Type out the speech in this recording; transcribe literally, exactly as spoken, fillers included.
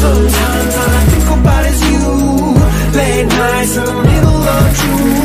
Sometimes all I think about is you. Late nights in the middle of June.